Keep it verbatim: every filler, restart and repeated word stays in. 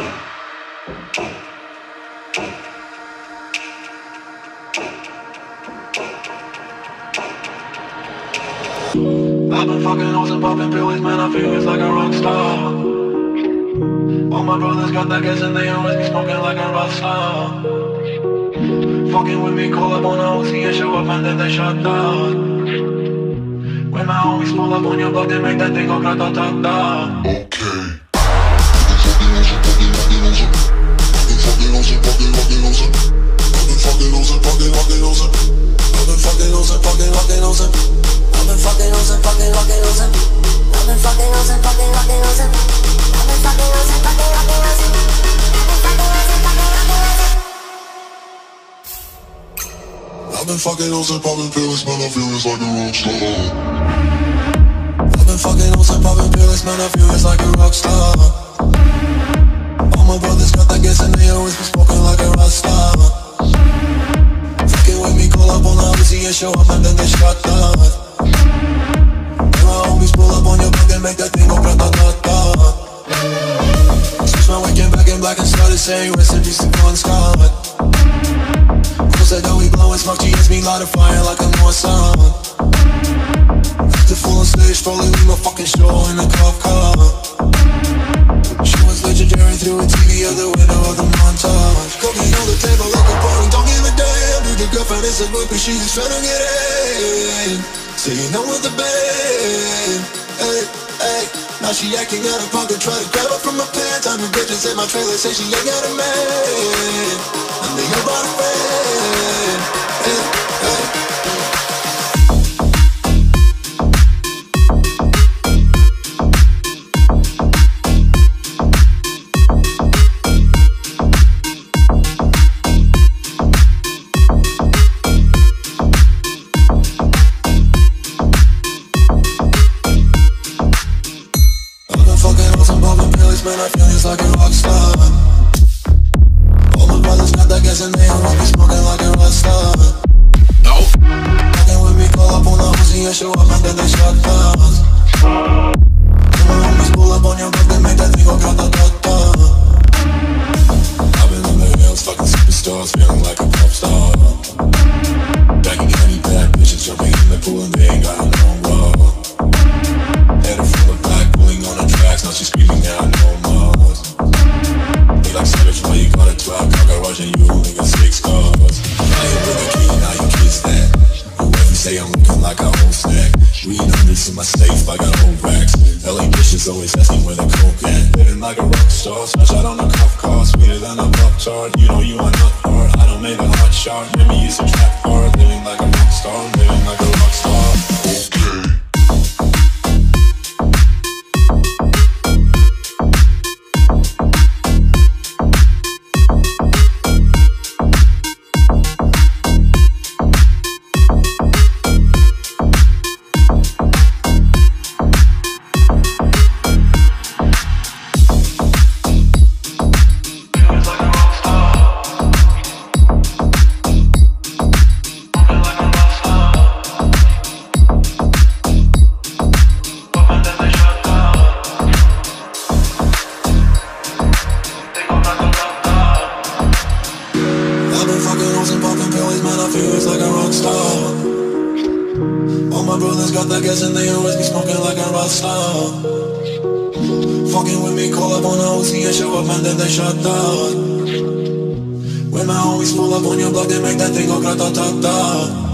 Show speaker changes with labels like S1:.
S1: I've been fucking hoes and popping pills, man, I feel it's like a rock star. All my brothers got that gas and they always be smoking like a rock star. Fucking with me, call up on a O C and show up and then they shut down. When my homies pull up on your block, they make that thing go grata-ta-ta. Okay. I've been fucking hoes and popping pills, man, I feel it's like a rock star. I've been fucking hoes and popping pills, man, I feel it's like a rock star. All my brothers got that gas and they always be smoking like a rock star. Fucking with me, call up on the O C and show up and then they shut down. And my homies pull up on your block and make that thing go grata-ta-ta. Switch my weekend back in black and started saying rest in peace to Bon Scott. Said that we blowin' smoke, G S me light a fire like a North Sun. The full on stage, probably leave my fucking show in a cop car. She was legendary through a T V out the window of the montage. Cooking on the table like a party, don't give a damn. Dude, the girlfriend is a whippy, she is tryna get in. So you know with the band, hey, hey. Now she acting out of pocket, try to grab her from my pants. I'm the bitches in my trailer, say she ain't got a man. And they ain't about a friend, hey, hey. Man, I feel it's like a rock star. All my brothers got that gas and they always be smoking like a rock star. No. Fucking with me, call up on the O C and show up and then they shut down. And my homies pull up on your block, they make that thing go grata-ta-ta. I've been on the hills, fucking superstars, feeling like a pop star. Back in any bad bitches jumping in the pool and they ain't got no love. Head full of black, pulling on the tracks, now she's screaming out no more. They like savage, why you got a twelve cockroach and you only got six cars. Now you with a key, now you kiss that. Whoever say I'm looking like a whole snack. Weed hundreds in my safe, I got whole racks. L A bitches always asking where the coke at. Living like a rock star, smash out on a cuff car. Sweeter than a pop chart, you know you are not hard. I don't make a hot shot, let me use a trap card. Living like a rock star, living like a rock star. Okay. All my brothers got that gas and they always be smoking like a rock star. Fucking with me, call up on the O C and show up and then they shut down. When my homies pull up on your block, they make that thing go grata-ta-ta.